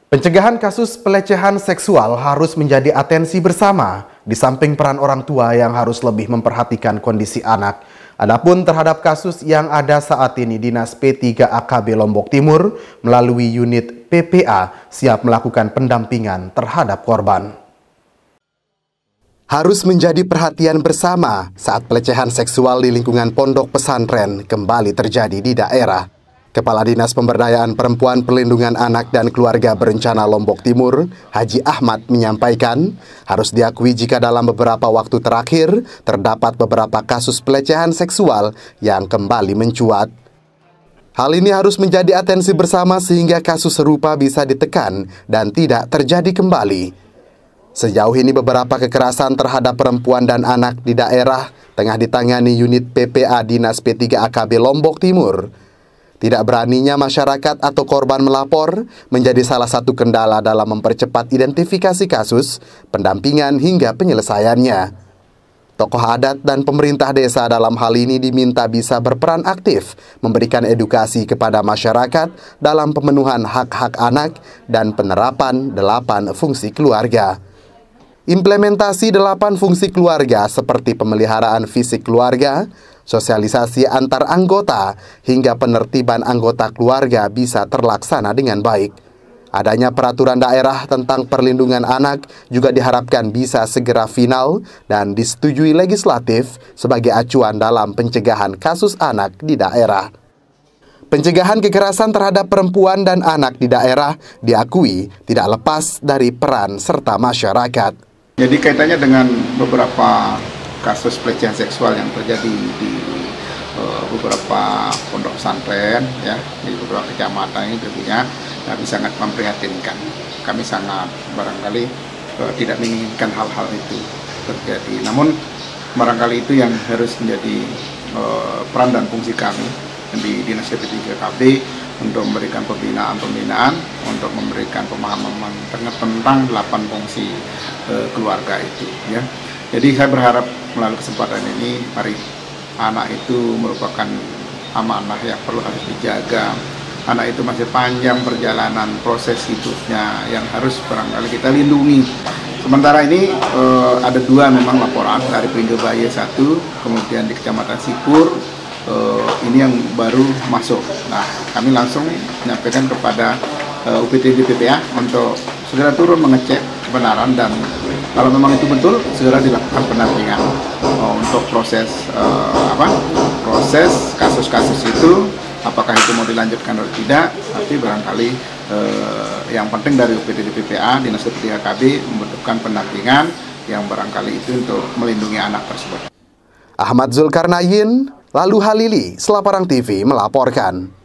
Pencegahan kasus pelecehan seksual harus menjadi atensi bersama, di samping peran orang tua yang harus lebih memperhatikan kondisi anak. Adapun terhadap kasus yang ada saat ini, Dinas P3AKB Lombok Timur melalui unit PPA siap melakukan pendampingan terhadap korban. Harus menjadi perhatian bersama saat pelecehan seksual di lingkungan pondok pesantren kembali terjadi di daerah. Kepala Dinas Pemberdayaan Perempuan Perlindungan Anak dan Keluarga Berencana Lombok Timur, Haji Ahmad menyampaikan, harus diakui jika dalam beberapa waktu terakhir terdapat beberapa kasus pelecehan seksual yang kembali mencuat. Hal ini harus menjadi atensi bersama sehingga kasus serupa bisa ditekan dan tidak terjadi kembali. Sejauh ini beberapa kekerasan terhadap perempuan dan anak di daerah tengah ditangani unit PPA Dinas P3AKB Lombok Timur. Tidak beraninya masyarakat atau korban melapor menjadi salah satu kendala dalam mempercepat identifikasi kasus, pendampingan hingga penyelesaiannya. Tokoh adat dan pemerintah desa dalam hal ini diminta bisa berperan aktif memberikan edukasi kepada masyarakat dalam pemenuhan hak-hak anak dan penerapan 8 fungsi keluarga. Implementasi 8 fungsi keluarga seperti pemeliharaan fisik keluarga, sosialisasi antar anggota, hingga penertiban anggota keluarga bisa terlaksana dengan baik. Adanya peraturan daerah tentang perlindungan anak juga diharapkan bisa segera final dan disetujui legislatif sebagai acuan dalam pencegahan kasus anak di daerah. Pencegahan kekerasan terhadap perempuan dan anak di daerah diakui tidak lepas dari peran serta masyarakat. Jadi kaitannya dengan beberapa kasus pelecehan seksual yang terjadi di beberapa pondok pesantren, ya, di beberapa kecamatan ini tentunya kami sangat memprihatinkan. Kami sangat barangkali tidak menginginkan hal-hal itu terjadi. Namun barangkali itu yang harus menjadi peran dan fungsi kami di Dinas P3AKB untuk memberikan pembinaan, untuk memberikan pemahaman tentang 8 fungsi keluarga itu, ya. Jadi saya berharap melalui kesempatan ini, mari, anak itu merupakan amanah yang perlu harus dijaga. Anak itu masih panjang perjalanan proses hidupnya yang harus barangkali kita lindungi. Sementara ini ada 2 memang laporan dari Pringgabaya 1, kemudian di Kecamatan Sipur, ini yang baru masuk. Nah, kami langsung menyampaikan kepada UPTD PPA untuk segera turun mengecek kebenaran dan kalau memang itu betul segera dilakukan pendampingan untuk proses kasus-kasus itu, apakah itu mau dilanjutkan atau tidak. Tapi barangkali yang penting dari UPTD PPA Dinas P3AKB membutuhkan pendampingan yang barangkali itu untuk melindungi anak tersebut. Ahmad Zulkarnain, Lalu Halili, Selaparang TV melaporkan.